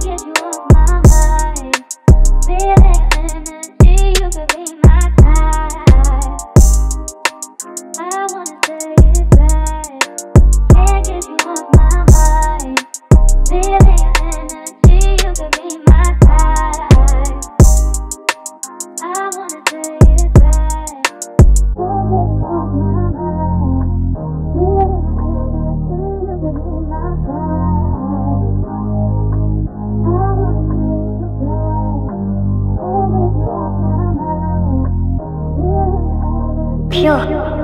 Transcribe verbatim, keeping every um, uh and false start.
get you off my mind. Feeling energy, you could be my type. I wanna say it right. Can't get you off my mind. Feeling energy, you could be my type. I wanna say it right. Pure.